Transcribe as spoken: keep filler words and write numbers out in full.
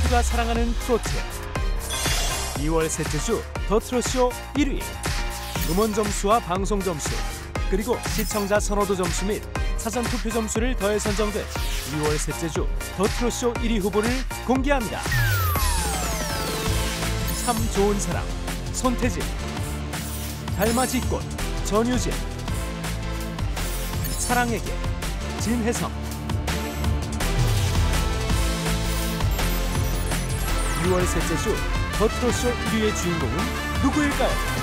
모두가 사랑하는 트로트. 이월 셋째 주 더 트롯쇼 일 위. 음원 점수와 방송 점수, 그리고 시청자 선호도 점수 및 사전 투표 점수를 더해 선정된 이월 셋째 주 더 트롯쇼 일 위 후보를 공개합니다. 참 좋은 사람 손태진, 달맞이꽃 전유진, 사랑에게 진혜성. 이월 셋째 주 더 트롯쇼 일 위의 주인공은 누구일까요?